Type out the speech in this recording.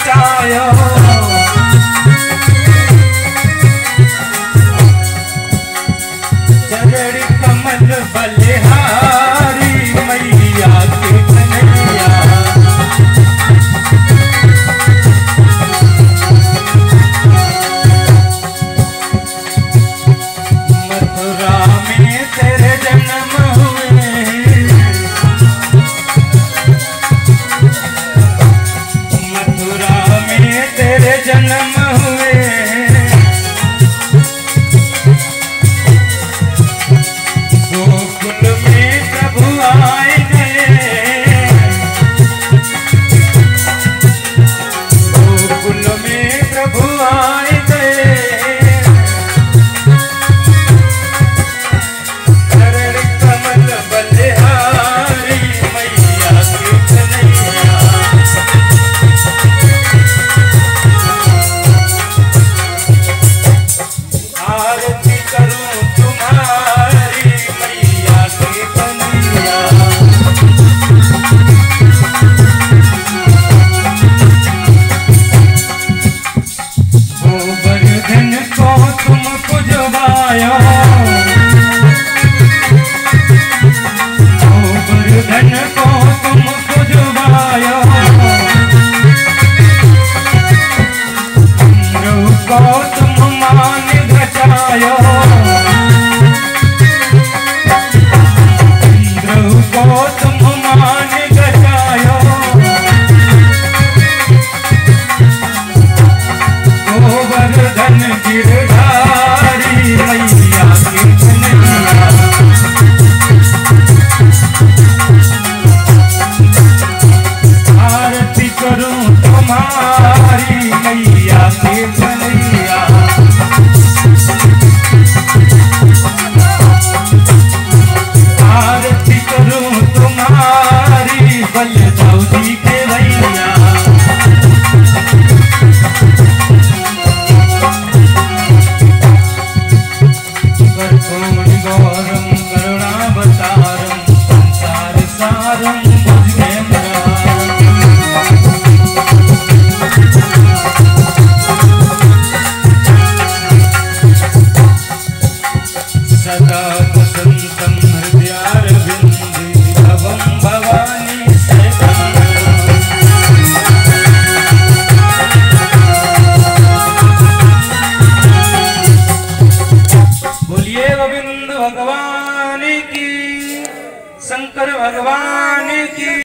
बचायो। चरड़ी कमल बलिहारी मैया के कन्हैया। मथुरा में तेरे जन्म हुए, मथुरा में तेरे जन्म हुए। गोकुल में प्रभु आए गए, गोकुल में प्रभु आए गए। चरण कमल बलिहारी मैया के कन्हैया। आरती करूं तुम्हारी मैया के कन्हैया। गोवर्धन को तुम पुजवायो, गोवर्धन को तुम पुजवायो। इंद्र को तुम मान घटायो, इंद्र को तुम मान घटायो। गोवर्धन गिरधारी मैया के कन्हैया। आरती करूं तुम्हारी मैया के कन्हैया। आरती करूं तुम्हारी बलदाऊदी के भैया। कर्पूरी गौरम करुणावतारम संसार सारम भुजगेन्द्रहारम। सदा वसन्तं हृदयारविन्दे भवं भवानी शरणं। बोलिए गोविंद भगवान की, शंकर भगवान की।